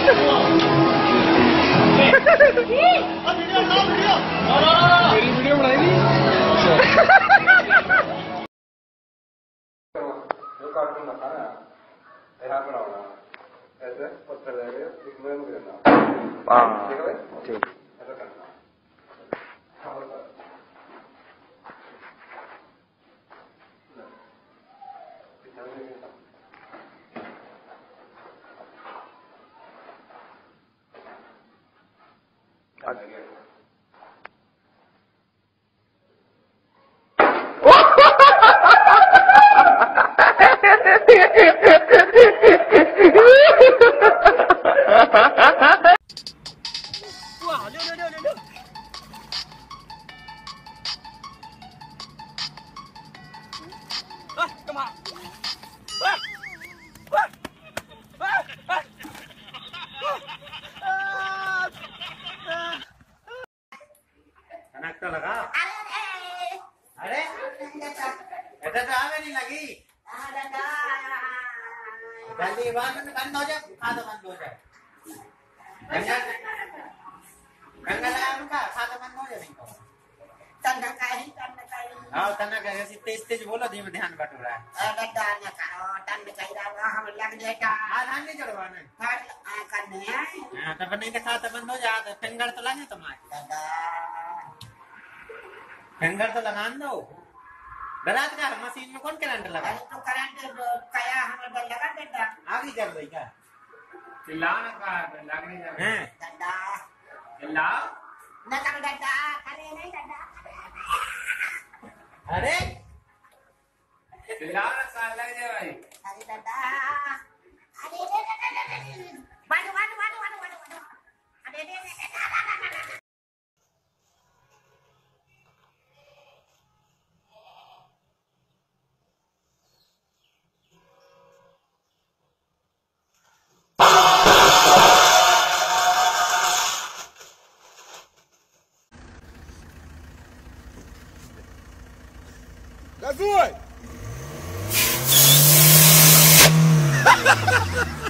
मेरी वीडियो बनाएगी। जो कार्टून रखा है यहाँ बनाना ऐसे पत्थर रहेंगे इसमें मुझे हाँ ठीक ऐसा करना। तो लगा अरे ऐसा तो आगे नहीं लगी जल्दी बंद हो जाए खाता बंद हो जाए गंगा लगा उनका खाता बंद हो जाए नहीं तो हाँ तना का ऐसी तेज तेज बोलो धीमे ध्यान बटो रहा है ध्यान नहीं चढ़वाना हाँ तो नहीं तो खाता बंद हो जाए फिंगर तो लगे तुम्हारे फिंगर तो लगा दो बरात का मशीन में कौन करंट लगा तो करंट कया हमें लगा देता आगे कर दो क्या चिल्लाना का लगने जा हैं डंडा चिल्लाओ न कर डंडा अरे नहीं डंडा अरे चिल्लाना का लग जाए भाई अरे डंडा अरे वाडू अरे Газуй!